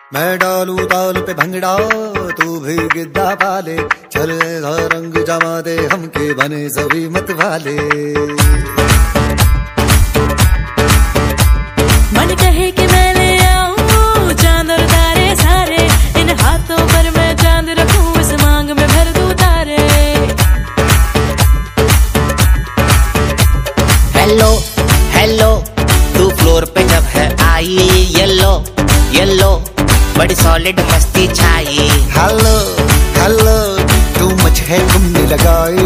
मैं डालू ताल पे भंगड़ा तू भी गिद्दा पाले, चले रंग जमा दे हमके बने सभी मत वाले। मन कहे कि मैं ले आऊं चांद और तारे सारे, इन हाथों पर मैं चांद रखूं, इस मांग में भर दूं तारे। हेलो हेलो तू फ्लोर पे जब है आई, येलो येलो बड़ी सॉलिड मस्ती छाई। हेलो हेलो तू मच है तुमने लगाई,